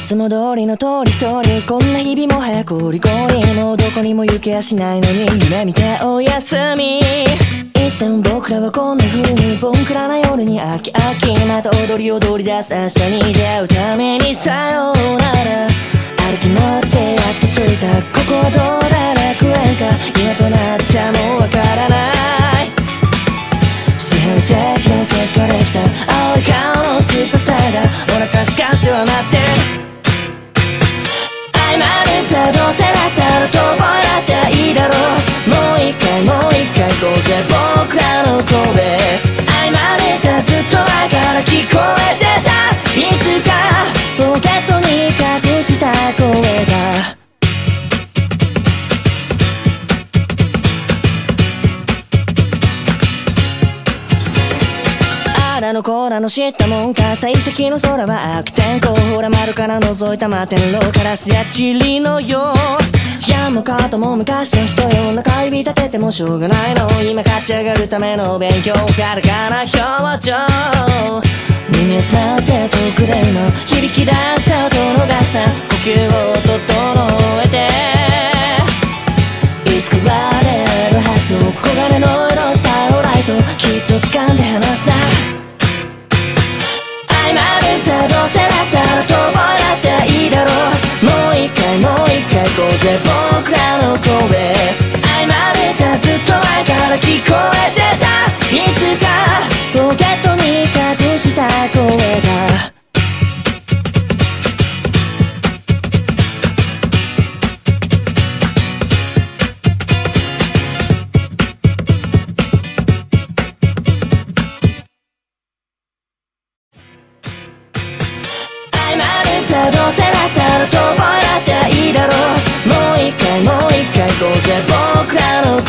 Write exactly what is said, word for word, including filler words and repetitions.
つも通りの通り一人、こんな日々も早くゴリゴリ、もうどこにも行けやしないのに夢見ておやすみ。いつも僕らはこんな風にボンクラな夜に飽き飽き、また踊り踊り出す明日に出会うためにさようなら。歩き回ってやっと着いた、ここはどうだ楽園か、今となっちゃもうわからない。四半世紀の結果できた青い顔のスーパースターがお腹すかしては待ってる。曖昧でさ、どうせだったら遠吠えだっていいだろう。もう一回もう一回行こうぜ僕らの声。曖昧でさ、ずっと前から聞こえてた、いつかポケットに隠した声が。あの子らの知ったもんか、幸先の空は悪天候、ほら窓から覗いた摩天楼からすやちりのよう。山も方も昔の人よ、中指立ててもしょうがないの、今勝ち上がるための勉強、軽かな表情。耳を澄ませとくれ今、響き出した音逃した呼吸を整えて、いつか割れるはずの黄金の色したオライト、きっと掴んで離すな。どうせだったら遠吠えだっていいだろう。もう一回もう一回行こうぜ僕らの声。曖昧でさ、ずっと前から聞こえてた、いつかポケットに隠した声が。どうせだったら遠吠えだっていいだろう。もう一回もう一回行こうぜ僕らの声。